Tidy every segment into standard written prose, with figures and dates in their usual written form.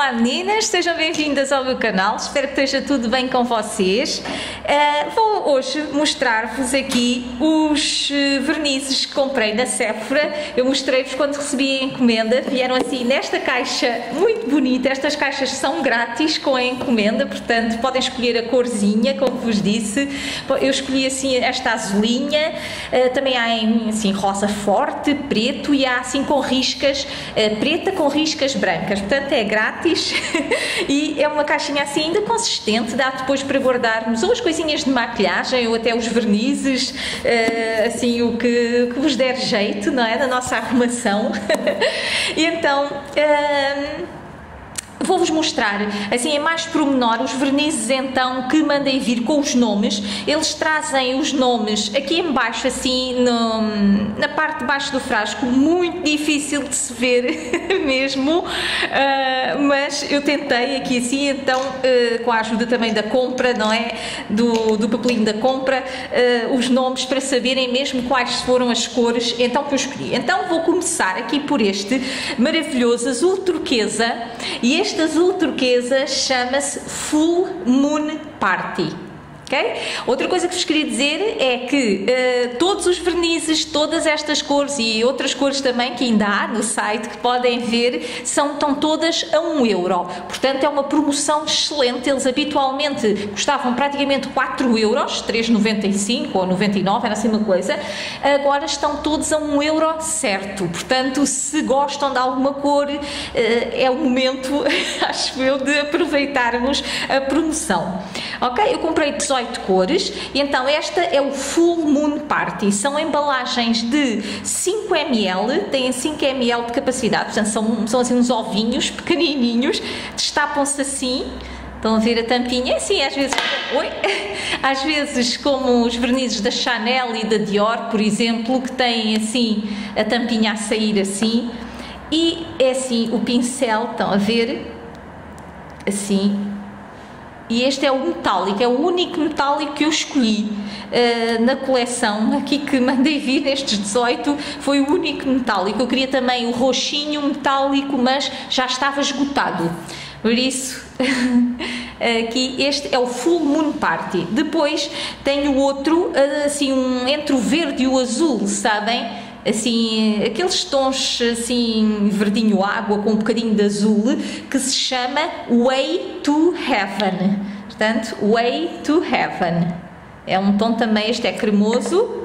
Olá meninas, sejam bem-vindas ao meu canal, espero que esteja tudo bem com vocês. Vou hoje mostrar-vos aqui os vernizes que comprei na Sephora. Eu mostrei-vos quando recebi a encomenda, vieram assim nesta caixa muito bonita. Estas caixas são grátis com a encomenda, portanto podem escolher a corzinha, como vos disse. Eu escolhi assim esta azulinha, também há em assim, rosa forte, preto e há assim com riscas, preta com riscas brancas, portanto é grátis e é uma caixinha assim ainda consistente, dá depois para guardarmos ou as coisinhas de maquilhagem ou até os vernizes, assim o que vos der jeito, não é? Da nossa arrumação. E então vou-vos mostrar assim em mais pormenor os vernizes então que mandei vir com os nomes. Eles trazem os nomes aqui em baixo assim na parte de baixo do frasco, muito difícil de se ver mesmo, mas eu tentei aqui assim então com a ajuda também da compra, não é? Do papelinho da compra, os nomes para saberem mesmo quais foram as cores então que eu escolhi. Então vou começar aqui por este maravilhoso azul turquesa, e este azul turquesa chama-se Full Moon Party. Okay? Outra coisa que vos queria dizer é que todos os vernizes, todas estas cores e outras cores também que ainda há no site que podem ver, estão todas a 1 euro. Portanto é uma promoção excelente. Eles habitualmente custavam praticamente 4 euros, 3,95 ou 99, era assim uma coisa. Agora estão todos a 1 euro certo. Portanto, se gostam de alguma cor, é o momento, acho eu, de aproveitarmos a promoção. Ok? Eu comprei 18 cores e então esta é o Full Moon Party. São embalagens de 5 ml, têm 5 ml de capacidade, portanto são assim uns ovinhos pequenininhos, destapam-se assim. Estão a ver a tampinha? Assim, às vezes como os vernizes da Chanel e da Dior, por exemplo, que têm assim a tampinha a sair assim, e é assim o pincel, estão a ver? Assim. E este é o metálico, é o único metálico que eu escolhi na coleção, aqui que mandei vir nestes 18, foi o único metálico. Eu queria também o roxinho metálico, mas já estava esgotado. Por isso, aqui este é o Full Moon Party. Depois tenho outro, assim, entre o verde e o azul, sabem? Assim, aqueles tons assim, verdinho água com um bocadinho de azul, que se chama Way to Heaven. Portanto, Way to Heaven. É um tom também, este é cremoso.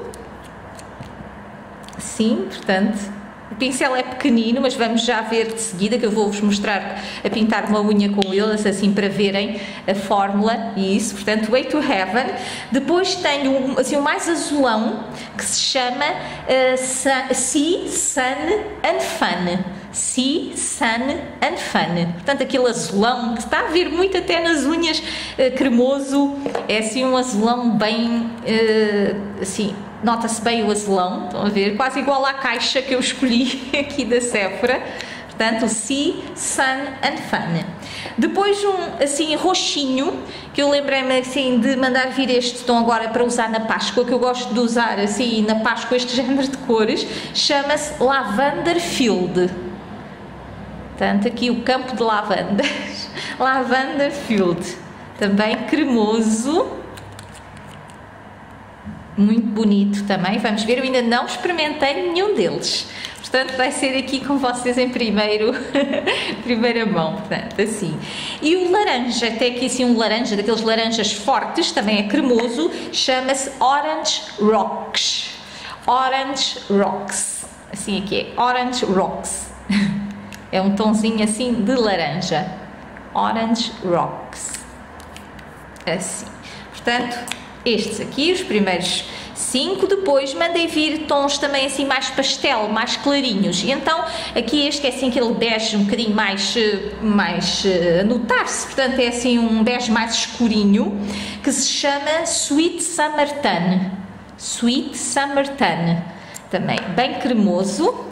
Sim, portanto, o pincel é pequenino, mas vamos já ver de seguida, que eu vou-vos mostrar a pintar uma unha com eles, assim, para verem a fórmula e isso. Portanto, Way to Heaven. Depois tenho assim, o mais azulão, que se chama Sea, Sun and Fun. Sea, Sun and Fun. Portanto, aquele azulão que está a vir muito até nas unhas, cremoso. É assim um azulão bem, assim, nota-se bem o azulão, estão a ver? Quase igual à caixa que eu escolhi aqui da Sephora. Portanto, Sea, Sun and Fun. Depois um assim roxinho, que eu lembrei-me assim de mandar vir este tom agora para usar na Páscoa, que eu gosto de usar assim na Páscoa este género de cores, chama-se Lavender Field. Portanto, aqui o campo de lavandas, Lavender Field, também cremoso, muito bonito também. Vamos ver, eu ainda não experimentei nenhum deles, portanto vai ser aqui com vocês em primeira mão, portanto assim. E o laranja, até aqui assim um laranja, daqueles laranjas fortes, também é cremoso, chama-se Orange Rocks. Orange Rocks, assim aqui é Orange Rocks. É um tonzinho assim de laranja. Orange Rocks. Assim. Portanto, estes aqui, os primeiros 5. Depois mandei vir tons também assim mais pastel, mais clarinhos. E então, aqui este que é assim aquele bege um bocadinho mais a notar-se. Portanto, é assim um bege mais escurinho, que se chama Sweet Summer Tan. Sweet Summer Tan. Também bem cremoso.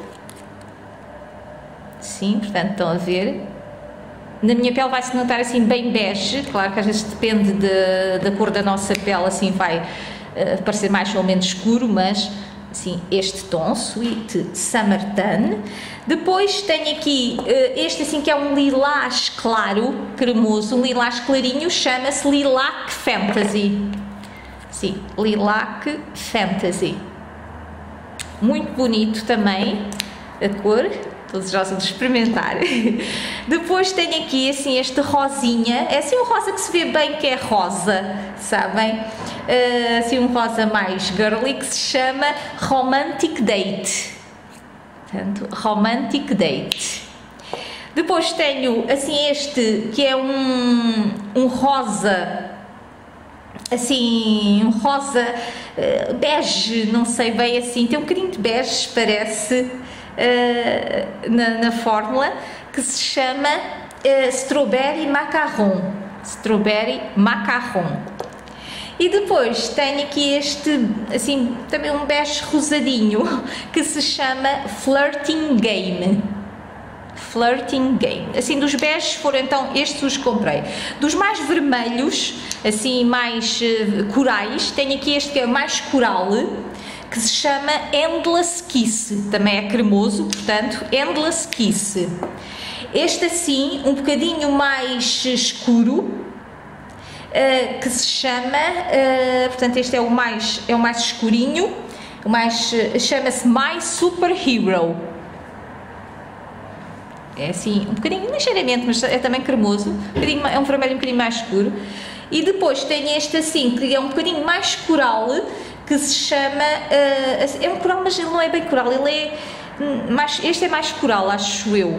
Sim, portanto, estão a ver. Na minha pele vai-se notar assim bem bege, claro que às vezes depende da cor da nossa pele, assim vai parecer mais ou menos escuro, mas assim, este tom, Sweet Summertime. Depois tenho aqui este assim que é um lilás claro, cremoso, um lilás clarinho, chama-se Lilac Fantasy. Sim, Lilac Fantasy. Muito bonito também a cor, estou desejosa de experimentar. Depois tenho aqui assim este rosinha, é assim um rosa que se vê bem que é rosa, sabem? Assim um rosa mais girly que se chama Romantic Date. Portanto, Romantic Date. Depois tenho assim este que é um rosa, assim, um rosa bege, não sei bem assim, tem um bocadinho de bege, parece, na fórmula, que se chama Strawberry Macaron. Strawberry Macaron. E depois tenho aqui este, assim, também um bege rosadinho, que se chama Flirting Game. Flirting Game. Assim, dos beges foram então estes os que comprei. Dos mais vermelhos, assim, mais corais, tenho aqui este que é mais coral, que se chama Endless Kiss. Também é cremoso, portanto, Endless Kiss. Este assim, um bocadinho mais escuro, que se chama, portanto este é o mais escurinho, chama-se My Superhero. É assim, um bocadinho, ligeiramente, mas é também cremoso, é um vermelho um bocadinho mais escuro. E depois tem este assim, que é um bocadinho mais coral, que se chama, é um coral, mas ele não é bem coral, ele é mais, este é mais coral, acho eu,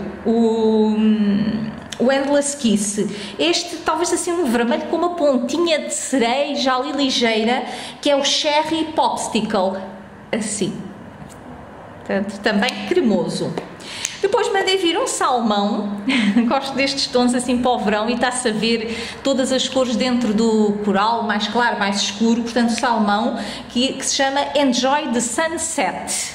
o Endless Kiss. Este talvez assim um vermelho com uma pontinha de cereja ali ligeira, que é o Cherry Popsicle, assim, portanto, também cremoso. Depois mandei vir um salmão, gosto destes tons assim para o verão e está-se a ver todas as cores dentro do coral, mais claro, mais escuro, portanto salmão, que se chama Enjoy the Sunset.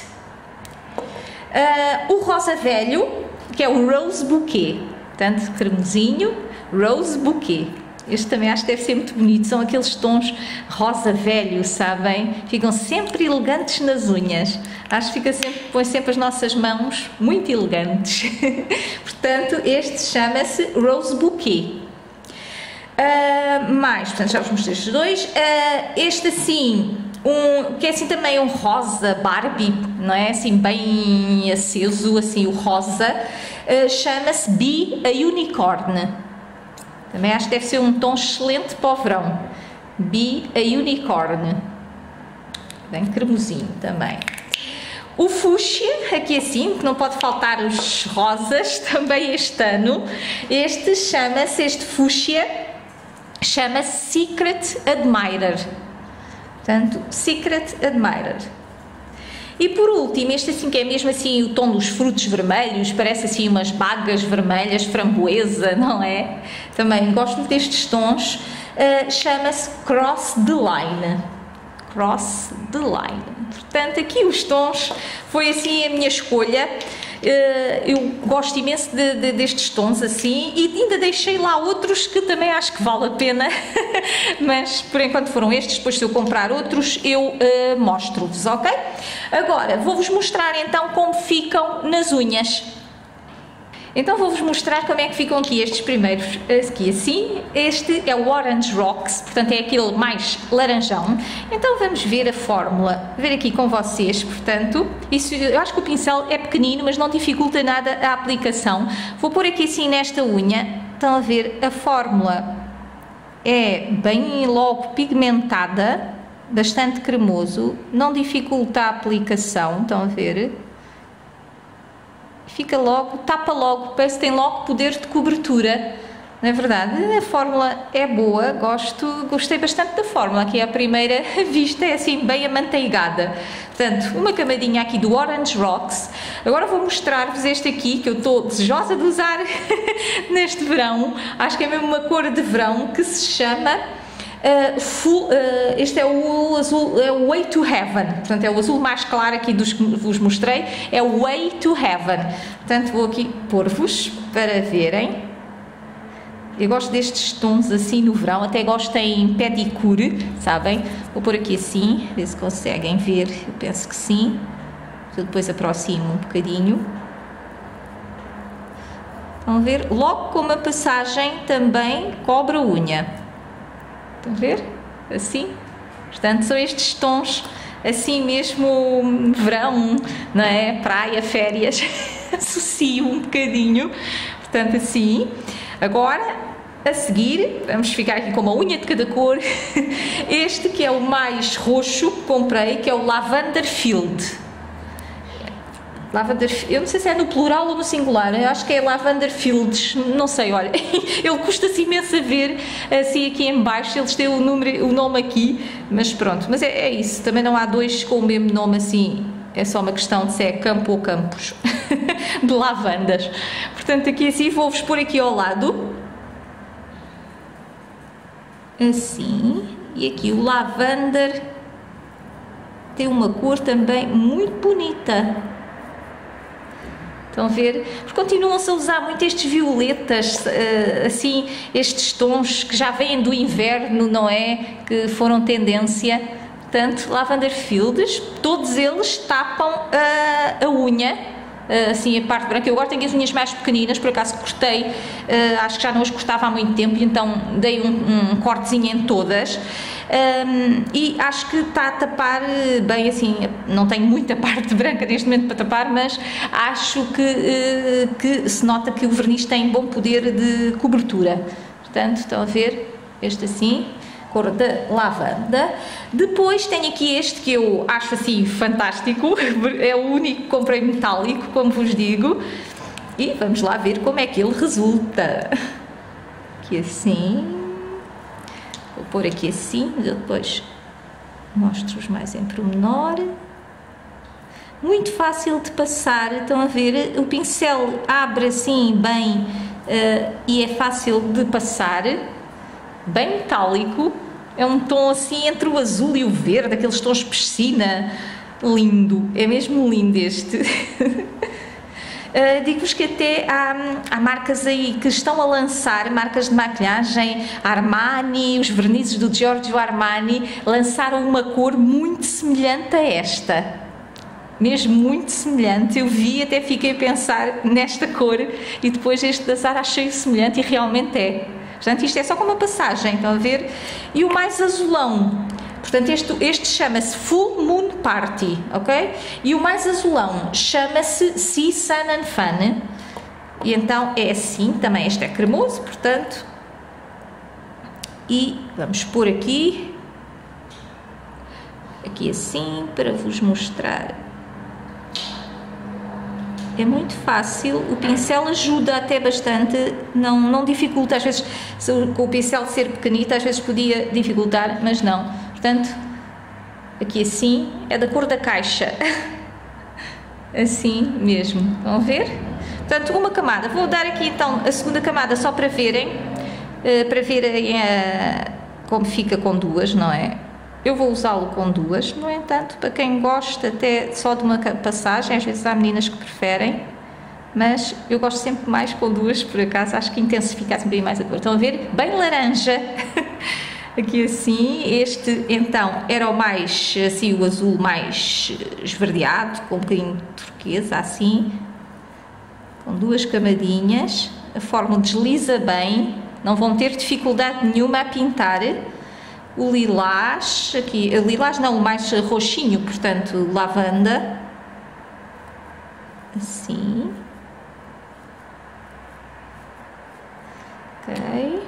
O rosa velho, que é o Rose Bouquet, portanto cremosinho, Rose Bouquet. Este também acho que deve ser muito bonito, são aqueles tons rosa velho, sabem? Ficam sempre elegantes nas unhas. Acho que põe sempre as nossas mãos muito elegantes. Portanto, este chama-se Rose Bouquet. Portanto, já vos mostrei estes dois. Este assim, que é assim também um rosa Barbie, não é? Assim bem aceso, assim o rosa. Chama-se Be a Unicorn. Também acho que deve ser um tom excelente para o verão. Be a Unicorn. Bem cremosinho também. O fúcsia, aqui assim, que não pode faltar os rosas, também este ano. Este fúcsia, chama-se Secret Admirer. Portanto, Secret Admirer. E por último, este assim que é mesmo assim o tom dos frutos vermelhos, parece assim umas bagas vermelhas, framboesa, não é? Também gosto destes tons, chama-se Cross the Line. Cross the Line. Portanto, aqui os tons, foi assim a minha escolha. Eu gosto imenso destes tons assim e ainda deixei lá outros que também acho que vale a pena, mas por enquanto foram estes, depois se eu comprar outros eu mostro-vos, ok? Agora vou-vos mostrar então como ficam nas unhas. Então vou-vos mostrar como é que ficam aqui estes primeiros, aqui assim. Este é o Orange Rocks, portanto é aquele mais laranjão. Então vamos ver a fórmula, ver aqui com vocês, portanto, isso, eu acho que o pincel é pequenino, mas não dificulta nada a aplicação. Vou pôr aqui assim nesta unha, estão a ver, a fórmula é bem logo pigmentada, bastante cremoso, não dificulta a aplicação, estão a ver? Fica logo, tapa logo, parece que tem logo poder de cobertura, não é verdade? A fórmula é boa, gostei bastante da fórmula, aqui à primeira vista é assim bem amanteigada. Portanto, uma camadinha aqui do Orange Rocks. Agora vou mostrar-vos este aqui, que eu estou desejosa de usar neste verão, acho que é mesmo uma cor de verão, que se chama... este é o azul, é o Way to Heaven, portanto é o azul mais claro aqui dos que vos mostrei, é o Way to Heaven. Portanto vou aqui pôr-vos para verem eu gosto destes tons assim no verão, até gosto em pedicure, sabem? Vou pôr aqui assim, ver se conseguem ver, eu penso que sim. Eu depois aproximo um bocadinho. Estão a ver? Logo com uma passagem também cobre a unha. Estão a ver? Assim. Portanto, são estes tons assim mesmo verão, não é? Praia, férias. Associo um bocadinho. Portanto, assim. Agora, a seguir, vamos ficar aqui com uma unha de cada cor. Este que é o mais roxo que comprei, que é o Lavender Field. Lavender, eu não sei se é no plural ou no singular, eu acho que é Lavender Fields, não sei, olha, ele custa-se imenso a ver, assim aqui em baixo, eles têm o nome aqui, mas pronto, mas é isso, também não há dois com o mesmo nome assim, é só uma questão de se é campo ou campos, de lavandas. Portanto, aqui assim, vou-vos pôr aqui ao lado, assim, e aqui o Lavender tem uma cor também muito bonita. Estão a ver? Porque continuam-se a usar muito estes violetas, assim, estes tons que já vêm do inverno, não é? Que foram tendência. Portanto, Lavender Fields, todos eles tapam a unha, assim, a parte branca. Eu agora tenho as unhas mais pequeninas, por acaso cortei, acho que já não as cortava há muito tempo, e então dei um cortezinho em todas. E acho que está a tapar bem, assim, não tenho muita parte branca neste momento para tapar, mas acho que se nota que o verniz tem bom poder de cobertura. Portanto, estão a ver? Este assim, cor da lavanda. Depois tenho aqui este que eu acho assim fantástico, é o único que comprei metálico, como vos digo, e vamos lá ver como é que ele resulta. Aqui assim. Vou pôr aqui assim, depois mostro-vos mais em pormenor. Muito fácil de passar, estão a ver? O pincel abre assim bem e é fácil de passar. Bem metálico, é um tom assim entre o azul e o verde, aqueles tons piscina. Lindo, é mesmo lindo este. Digo-vos que até há marcas aí que estão a lançar, marcas de maquilhagem, Armani, os vernizes do Giorgio Armani, lançaram uma cor muito semelhante a esta, mesmo muito semelhante. Eu vi, até fiquei a pensar nesta cor, e depois este da Zara achei semelhante, e realmente é. Portanto, isto é só com uma passagem, estão a ver? E o mais azulão, portanto, este chama-se Full Moon Party, ok? E o mais azulão chama-se Sea, Sun and Fun. E então é assim, também este é cremoso, portanto. E vamos pôr aqui assim, para vos mostrar. É muito fácil, o pincel ajuda até bastante, não dificulta, às vezes, com o pincel ser pequenito, às vezes podia dificultar, mas não. Portanto, aqui assim, é da cor da caixa, assim mesmo, estão a ver? Portanto, uma camada, vou dar aqui então a segunda camada só para verem como fica com duas, não é? Eu vou usá-lo com duas, no entanto, para quem gosta até só de uma passagem, às vezes há meninas que preferem, mas eu gosto sempre mais com duas, por acaso, acho que intensifica sempre mais a cor. Estão a ver? Bem laranja, aqui assim. Este então era o mais, assim, o azul mais esverdeado, com um bocadinho de turquesa, assim, com duas camadinhas. A forma desliza bem, não vão ter dificuldade nenhuma a pintar. O lilás, aqui, lilás não, o mais roxinho, portanto, lavanda, assim, ok,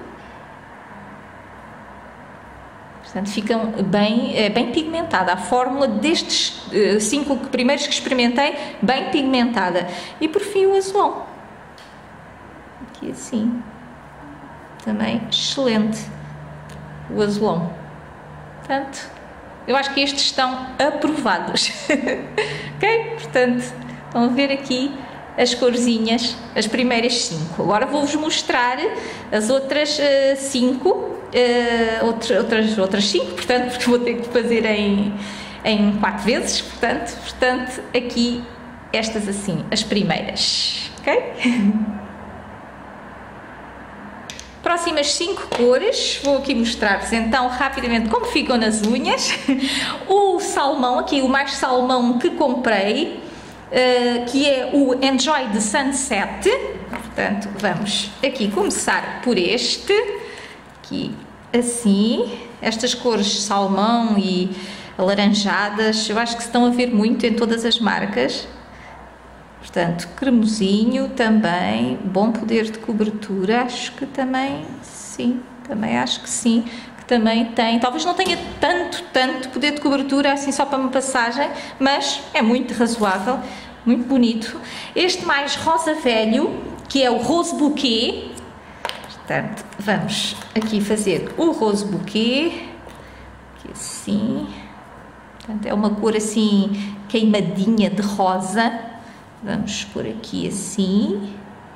portanto, ficam bem pigmentada, a fórmula destes 5 primeiros que experimentei, bem pigmentada. E por fim o azulão, aqui assim, também excelente. O azulão. Portanto, eu acho que estes estão aprovados. Ok? Portanto, estão a ver aqui as corzinhas, as primeiras 5. Agora vou-vos mostrar as outras 5, outras 5, portanto, porque vou ter que fazer em 4 vezes. Portanto, aqui estas assim, as primeiras. Ok? Próximas 5 cores, vou aqui mostrar-vos então rapidamente como ficam nas unhas. O salmão, aqui o mais salmão que comprei, que é o Enjoy the Sunset. Portanto, vamos aqui começar por este, aqui assim, estas cores salmão e alaranjadas, eu acho que se estão a ver muito em todas as marcas. Portanto, cremosinho também, bom poder de cobertura, acho que também, sim, também acho que sim, que também tem, talvez não tenha tanto poder de cobertura, assim só para uma passagem, mas é muito razoável, muito bonito. Este mais rosa velho, que é o Rose Bouquet, portanto, vamos aqui fazer o Rose Bouquet, aqui assim, portanto, é uma cor assim queimadinha de rosa. Vamos por aqui assim.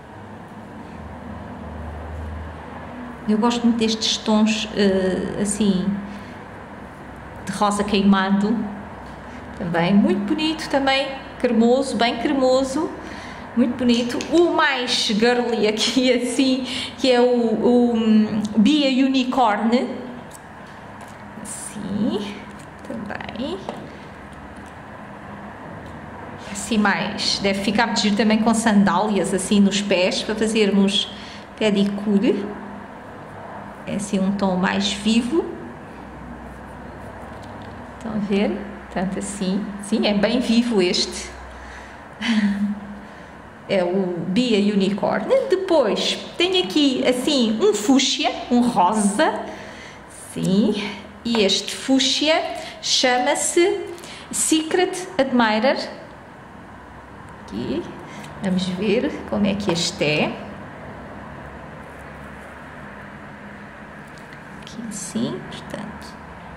Eu gosto muito destes tons assim de rosa queimado. Também muito bonito, também cremoso, bem cremoso, muito bonito. O mais girly aqui assim, que é o Be a Unicorn. Assim, também. Assim mais, deve ficar muito giro também com sandálias assim nos pés, para fazermos pedicure. É assim um tom mais vivo. Estão a ver? Tanto assim, sim, é bem vivo este. É o Be a Unicorn. Depois tem aqui assim um fúcsia, um rosa, sim, e este fúcsia chama-se Secret Admirer. Aqui, vamos ver como é que este é. Aqui assim, portanto.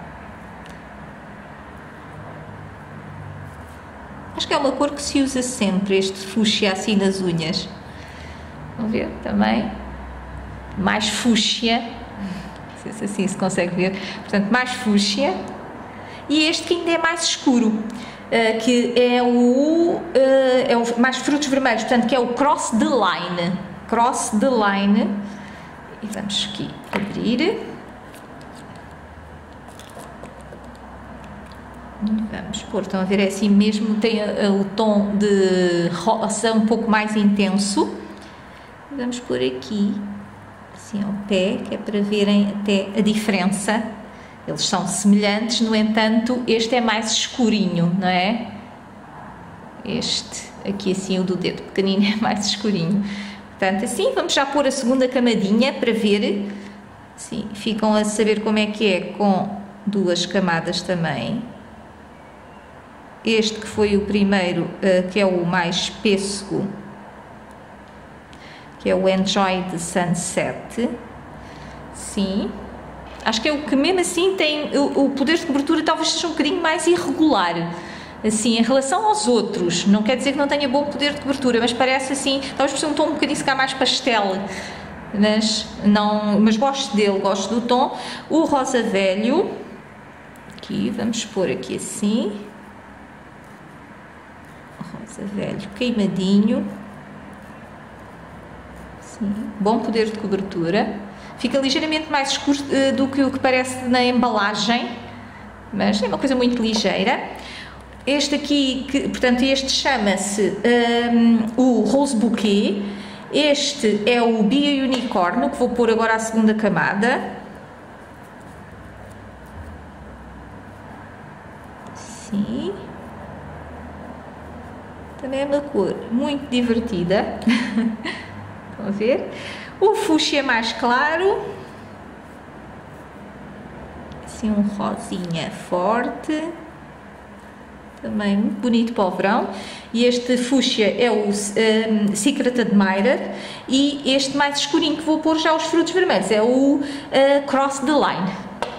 Acho que é uma cor que se usa sempre, este fúcsia assim nas unhas. Vamos ver também. Mais fúcsia. Não sei se assim se consegue ver. Portanto, mais fúcsia. E este que ainda é mais escuro. Que é o mais frutos vermelhos, portanto, que é o Cross the Line. Cross the Line. E vamos aqui abrir. Vamos pôr, estão a ver, é assim mesmo, tem o tom de rosa um pouco mais intenso. Vamos pôr aqui, assim ao pé, que é para verem até a diferença. Eles são semelhantes, no entanto, este é mais escurinho, não é? Este, aqui assim, o do dedo pequenino é mais escurinho. Portanto, assim, vamos já pôr a segunda camadinha para ver. Sim, ficam a saber como é que é com 2 camadas também. Este que foi o primeiro, que é o mais pêssego, que é o Enjoy the Sunset. Sim. Acho que é o que mesmo assim tem o poder de cobertura, talvez seja um bocadinho mais irregular, assim, em relação aos outros. Não quer dizer que não tenha bom poder de cobertura, mas parece assim, talvez por ser um tom um bocadinho se calhar mais pastel, mas gosto dele, gosto do tom. O rosa velho, aqui, vamos pôr aqui assim, o rosa velho queimadinho, sim, bom poder de cobertura. Fica ligeiramente mais escuro do que o que parece na embalagem, mas é uma coisa muito ligeira. Este aqui, portanto, este chama-se o Rose Bouquet. Este é o Be a Unicorn, que vou pôr agora a segunda camada. Sim. Também é uma cor muito divertida. Estão a ver? O fúcsia mais claro, assim um rosinha forte, também muito bonito para o verão. E este fúcsia é o Secret Admirer, e este mais escurinho que vou pôr já os frutos vermelhos é o Cross the Line.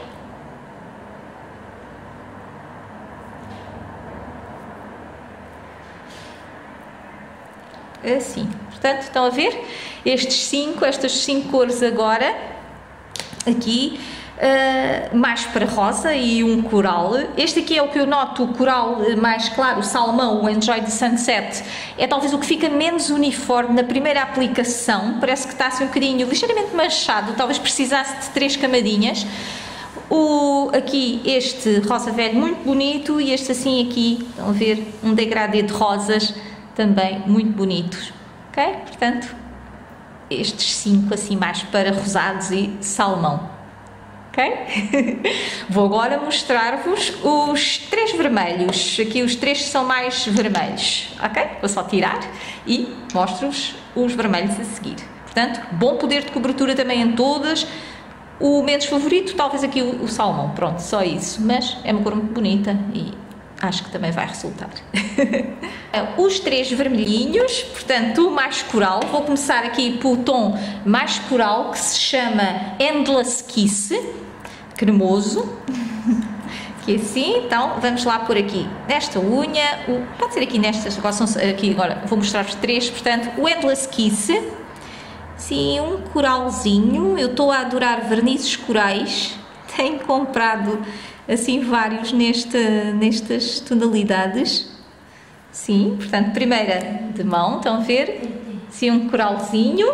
Assim, portanto, estão a ver estas 5 cores agora aqui. mais para rosa e um coral. Este aqui é o que eu noto, o coral mais claro, o salmão, o Enjoy the Sunset, é talvez o que fica menos uniforme na primeira aplicação, parece que está assim um bocadinho ligeiramente manchado, talvez precisasse de 3 camadinhas. Aqui este rosa velho muito bonito e este assim aqui, estão a ver, um degradê de rosas também muito bonitos, ok? Portanto, estes 5 assim mais para rosados e salmão, ok? Vou agora mostrar-vos os 3 vermelhos, aqui os 3 são mais vermelhos, ok? Vou só tirar e mostro-vos os vermelhos a seguir. Portanto, bom poder de cobertura também em todas. O menos favorito, talvez aqui o salmão, pronto, só isso, mas é uma cor muito bonita e acho que também vai resultar. Os 3 vermelhinhos, portanto, o mais coral, vou começar aqui pelo tom mais coral, que se chama Endless Kiss, cremoso, que é assim. Então, vamos lá por aqui, nesta unha, pode ser aqui nestas, agora vou mostrar-vos 3, portanto, o Endless Kiss. Sim, um coralzinho, eu estou a adorar vernizes corais, tenho comprado assim vários nestas tonalidades. Sim, portanto, primeira de mão, estão a ver? Sim, um coralzinho.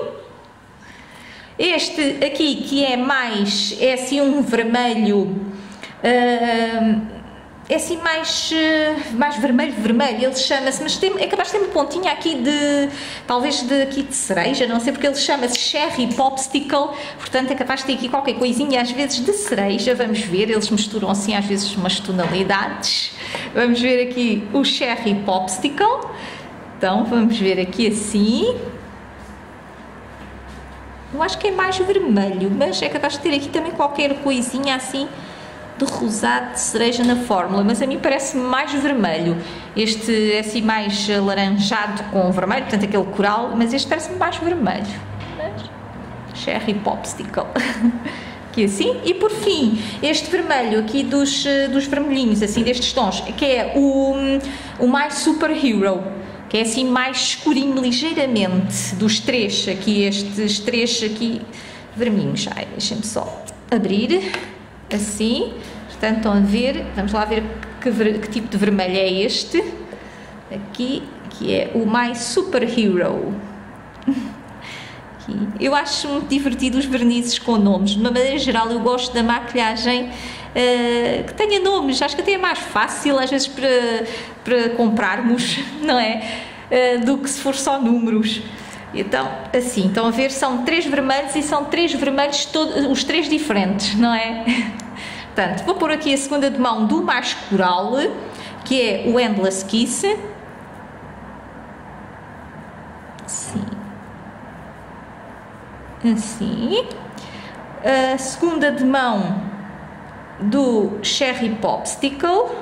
Este aqui que é assim um vermelho, é assim mais vermelho, ele chama-se, mas é capaz de ter uma pontinha aqui talvez aqui de cereja, não sei, porque ele chama-se Cherry Popsicle, portanto é capaz de ter aqui qualquer coisinha às vezes de cereja, vamos ver, eles misturam assim às vezes umas tonalidades. Vamos ver aqui o Cherry Popsicle, então vamos ver aqui assim, eu acho que é mais vermelho, mas é capaz de ter aqui também qualquer coisinha assim de rosado, de cereja na fórmula, mas a mim parece mais vermelho. Este é assim mais alaranjado com vermelho, portanto aquele coral, mas este parece-me mais vermelho. Mas, Cherry Popsicle. Aqui assim. E por fim, este vermelho aqui dos vermelhinhos, assim destes tons, que é o My Superhero, que é assim mais escurinho ligeiramente dos 3, aqui estes 3 aqui vermelhinhos. Ai, deixem-me só abrir. Assim, portanto estão a ver, vamos lá ver que tipo de vermelho é este, aqui, que é o My Superhero. Aqui. Eu acho muito divertido os vernizes com nomes, de uma maneira geral eu gosto da maquilhagem que tenha nomes, acho que até é mais fácil às vezes para comprarmos, não é? Do que se for só números. Então, assim, estão a ver, são 3 vermelhos e são 3 vermelhos, os 3 diferentes, não é? Portanto, vou pôr aqui a segunda de mão do mais coral, que é o Endless Kiss. Assim. Assim. A segunda de mão do Cherry Popsicle.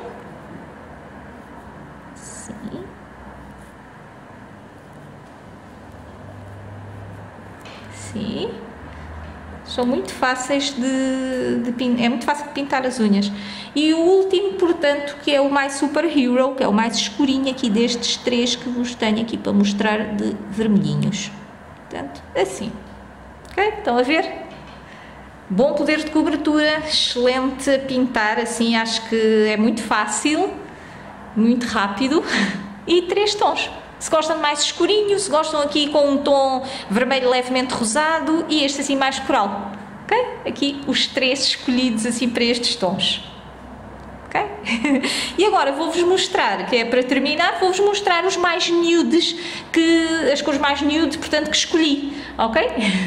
Sim. São muito fáceis é muito fácil de pintar as unhas. E o último, portanto, que é o My Superhero, que é o mais escurinho aqui destes 3 que vos tenho aqui para mostrar de vermelhinhos. Portanto, assim. Ok? Estão a ver? Bom poder de cobertura, excelente a pintar, assim acho que é muito fácil, muito rápido e 3 tons. Se gostam de mais escurinho, se gostam aqui com um tom vermelho levemente rosado e este assim mais coral, ok? Aqui os 3 escolhidos assim para estes tons, ok? E agora vou-vos mostrar, que é para terminar, vou-vos mostrar os mais nudes, as cores mais nude, portanto, que escolhi, ok?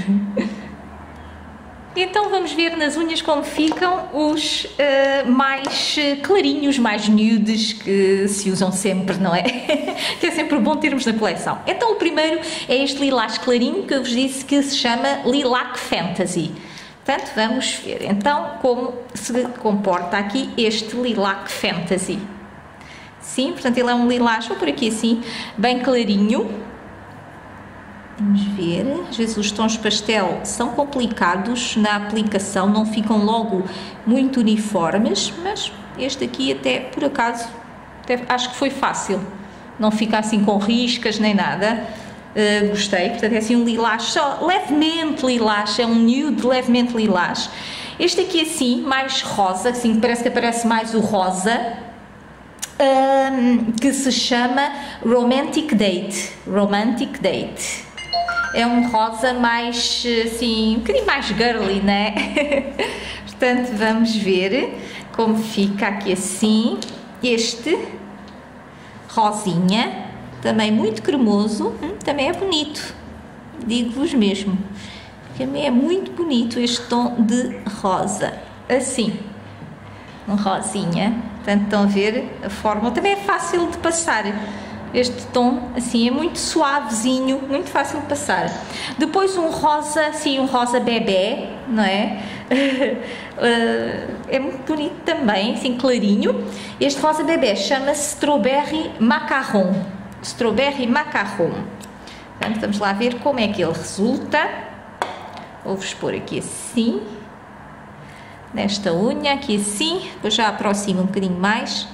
Então vamos ver nas unhas como ficam os mais clarinhos, mais nudes, que se usam sempre, não é? Que é sempre bom termos na coleção. Então o primeiro é este lilás clarinho que eu vos disse que se chama Lilac Fantasy. Portanto, vamos ver então como se comporta aqui este Lilac Fantasy. Sim, portanto ele é um lilás, vou por aqui assim, bem clarinho. Vamos ver, às vezes os tons pastel são complicados na aplicação, não ficam logo muito uniformes, mas este aqui até, por acaso, acho que foi fácil, não fica assim com riscas nem nada, gostei, portanto é assim um lilás, só levemente lilás, é um nude levemente lilás, Este aqui assim, mais rosa, assim, parece que aparece mais o rosa, que se chama Romantic Date. Romantic Date. É um rosa mais, assim, um bocadinho mais girly, né? Portanto, vamos ver como fica aqui assim. Este rosinha, também muito cremoso, também é bonito, digo-vos mesmo. Também é muito bonito este tom de rosa, assim, um rosinha. Portanto, estão a ver a fórmula, também é fácil de passar. Este tom, assim, é muito suavezinho, muito fácil de passar. Depois um rosa, assim, um rosa bebê, não é? É muito bonito também, assim, clarinho. Este rosa bebê chama-se Strawberry Macaron. Strawberry Macaron. Portanto, vamos lá ver como é que ele resulta. Vou-vos pôr aqui assim, nesta unha, aqui assim, depois já aproximo um bocadinho mais.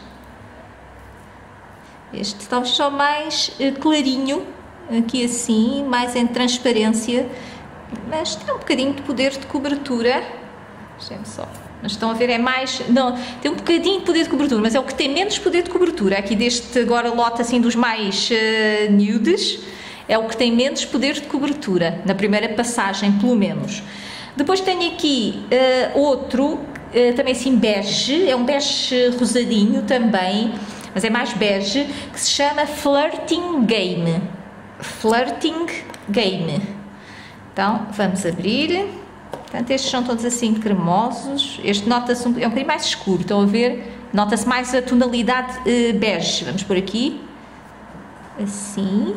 Este talvez só mais clarinho, aqui assim, mais em transparência, mas tem um bocadinho de poder de cobertura. Deixem-me só. Mas estão a ver, é mais, não, tem um bocadinho de poder de cobertura, mas é o que tem menos poder de cobertura. Aqui deste agora lote assim dos mais nudes, é o que tem menos poder de cobertura, na primeira passagem pelo menos. Depois tenho aqui outro, também assim bege, é um bege rosadinho também, mas é mais bege, que se chama Flirting Game. Flirting Game. Então, vamos abrir. Portanto, estes são todos assim cremosos. Este nota-se é um bocadinho mais escuro, estão a ver? Nota-se mais a tonalidade bege. Vamos por aqui. Assim.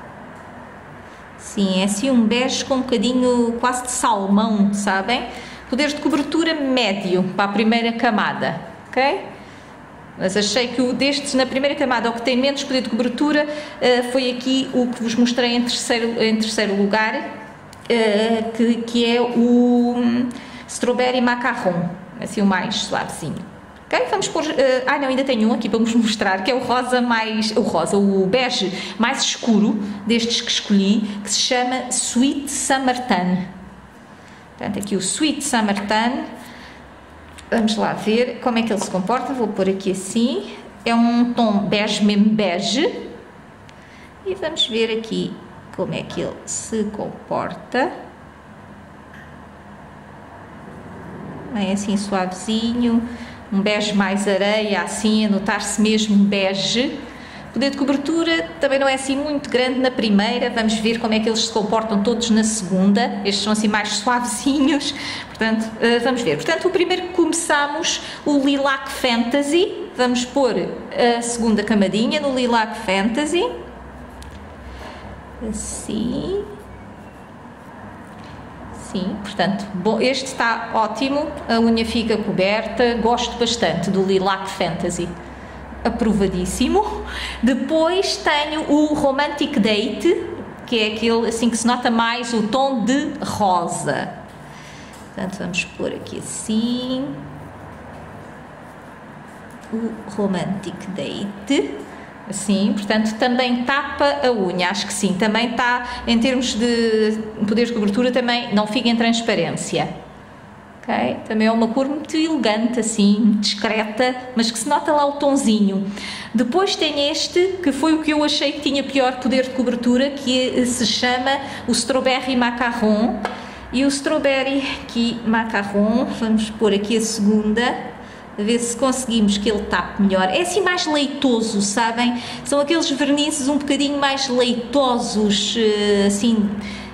Sim, é assim um bege com um bocadinho quase de salmão, sabem? Poder de cobertura médio para a primeira camada, ok? Mas achei que o destes na primeira camada, o que tem menos poder de cobertura, foi aqui o que vos mostrei em terceiro lugar, que é o Strawberry Macaron, assim o mais suavezinho. Ok? Vamos pôr, não, ainda tenho um aqui para vos mostrar, que é o rosa mais, o bege mais escuro destes que escolhi, que se chama Sweet Summertime. Portanto, aqui o Sweet Summertime. Vamos lá ver como é que ele se comporta. Vou pôr aqui assim. É um tom bege, mesmo bege. E vamos ver aqui como é que ele se comporta. É assim suavezinho. Um bege mais areia, assim, a notar-se mesmo bege. Poder de cobertura também não é assim muito grande na primeira. Vamos ver como é que eles se comportam todos na segunda. Estes são assim mais suavezinhos. Portanto, vamos ver. Portanto, o primeiro que começamos, o Lilac Fantasy. Vamos pôr a segunda camadinha no Lilac Fantasy. Assim. Sim, portanto, bom, este está ótimo. A unha fica coberta. Gosto bastante do Lilac Fantasy. Aprovadíssimo. Depois tenho o Romantic Date, que é aquele assim que se nota mais o tom de rosa. Portanto, vamos pôr aqui assim o Romantic Date, assim, portanto também tapa a unha, acho que sim, também está, em termos de poder de cobertura, também não fica em transparência. Okay? Também é uma cor muito elegante, assim, discreta, mas que se nota lá o tonzinho. Depois tem este, que foi o que eu achei que tinha pior poder de cobertura, que se chama o Strawberry Macaron. E o Strawberry aqui, Macaron, vamos pôr aqui a segunda, a ver se conseguimos que ele tape melhor. É assim mais leitoso, sabem? São aqueles vernizes um bocadinho mais leitosos, assim...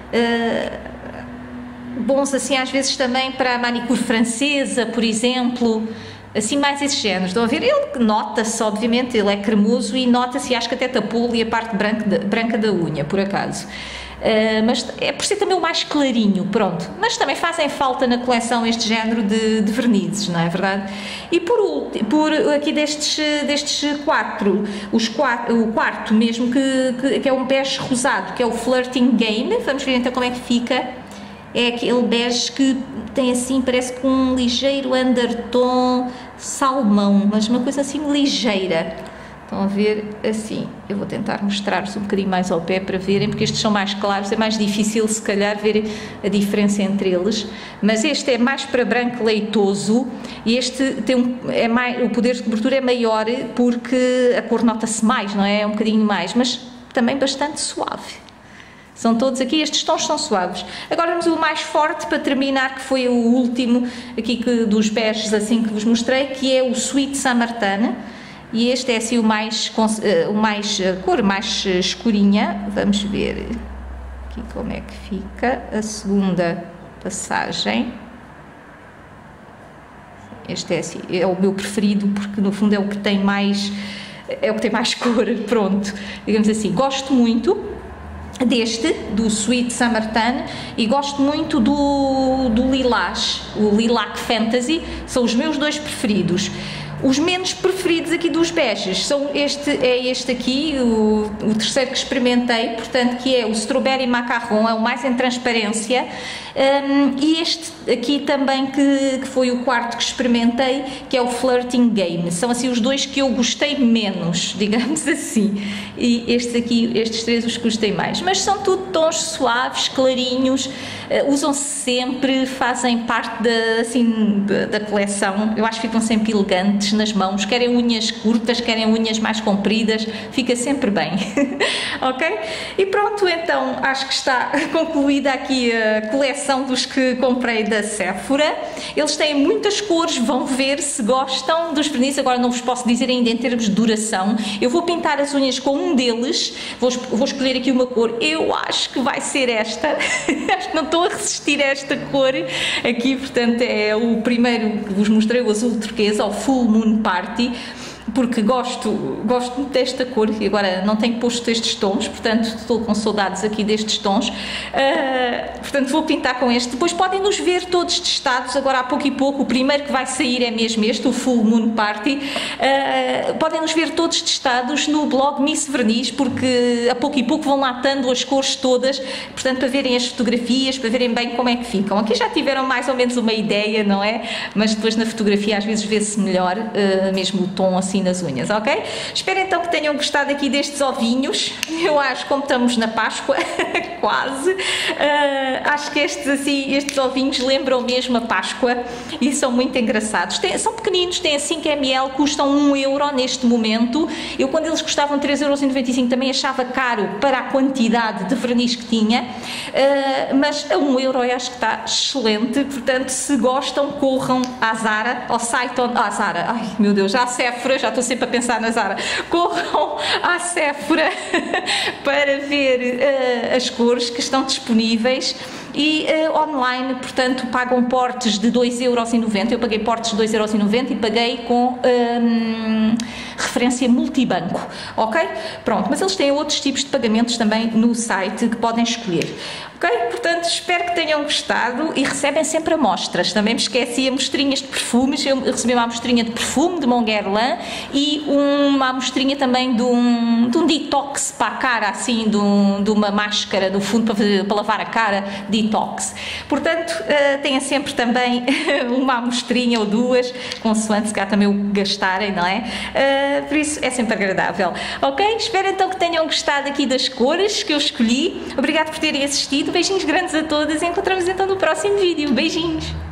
bons assim às vezes também para a manicure francesa, por exemplo, assim mais esses géneros. Estão a ver? Ele nota-se, obviamente, ele é cremoso e nota-se, acho que até tapou ali a parte branca da unha, por acaso. Mas é por ser também o mais clarinho, pronto. Mas também fazem falta na coleção este género de vernizes, não é verdade? E por aqui destes quatro, o quarto mesmo, que é um bege rosado, que é o Flirting Game. Vamos ver então como é que fica. É aquele bege que tem assim, parece com um ligeiro underton salmão, mas uma coisa assim ligeira. Estão a ver assim, eu vou tentar mostrar-vos um bocadinho mais ao pé para verem, porque estes são mais claros, é mais difícil se calhar ver a diferença entre eles, mas este é mais para branco leitoso e este tem o poder de cobertura é maior porque a cor nota-se mais, não é? É um bocadinho mais, mas também bastante suave. São todos aqui, estes tons são suaves. Agora vamos o mais forte para terminar, que foi o último aqui dos beges assim que vos mostrei, que é o Sweet Summertime. E este é assim a cor mais escurinha. Vamos ver aqui como é que fica a segunda passagem. Este é assim, é o meu preferido porque no fundo é o que tem mais cor, pronto, digamos assim. Gosto muito do Sweet Summertime e gosto muito do Lilás, o Lilac Fantasy, são os meus dois preferidos. Os menos preferidos aqui dos beges são este aqui, o terceiro que experimentei, portanto, que é o Strawberry Macaron, é o mais em transparência, e este aqui também que foi o quarto que experimentei, que é o Flirting Game. São assim os dois que eu gostei menos, digamos assim, e estes três os que gostei mais, mas são tudo tons suaves, clarinhos, usam-se sempre, fazem parte da coleção. Eu acho que ficam sempre elegantes nas mãos, querem unhas curtas, querem unhas mais compridas, fica sempre bem. Ok? E pronto, então acho que está concluída aqui a coleção dos que comprei da Sephora. Eles têm muitas cores, vão ver se gostam dos vernizes. Agora não vos posso dizer ainda em termos de duração. Eu vou pintar as unhas com um deles, vou escolher aqui uma cor, eu acho que vai ser esta. Acho que não estou a resistir a esta cor aqui, portanto é o primeiro que vos mostrei, o azul turquesa, o Full Moon Party, porque gosto muito desta cor e agora não tenho posto estes tons, portanto estou com saudades aqui destes tons, portanto vou pintar com este. Depois podem nos ver todos testados, agora a pouco e pouco, o primeiro que vai sair é mesmo este, o Full Moon Party. Podem nos ver todos testados no blog Miss Verniz, porque a pouco e pouco vão latando as cores todas, portanto para verem as fotografias, para verem bem como é que ficam. Aqui já tiveram mais ou menos uma ideia, não é? Mas depois na fotografia às vezes vê-se melhor, mesmo o tom assim nas unhas, ok? Espero então que tenham gostado aqui destes ovinhos. Eu acho, como estamos na Páscoa, quase, acho que estes ovinhos lembram mesmo a Páscoa e são muito engraçados. São pequeninos, têm 5 ml, custam 1 euro neste momento. Eu quando eles custavam 3,95 € também achava caro para a quantidade de verniz que tinha, mas a 1 euro eu acho que está excelente, portanto se gostam, corram à Zara, ao site, à Zara, ai meu Deus, à Sephora, já estou sempre a pensar na Zara, corram à Sephora para ver as cores que estão disponíveis e online, portanto pagam portes de 2,90 €, eu paguei portes de 2,90 € e paguei com referência multibanco, ok? Pronto, mas eles têm outros tipos de pagamentos também no site que podem escolher. Ok? Portanto, espero que tenham gostado e recebem sempre amostras. Também me esqueci amostrinhas de perfumes. Eu recebi uma amostrinha de perfume de Montguerlain e uma amostrinha também de um detox para a cara, assim, de uma máscara no fundo para lavar a cara, detox. Portanto, tenham sempre também uma amostrinha ou duas, consoante se cá também o gastarem, não é? Por isso é sempre agradável. Ok? Espero então que tenham gostado aqui das cores que eu escolhi. Obrigado por terem assistido. Beijinhos grandes a todas e encontramos então no próximo vídeo. Beijinhos!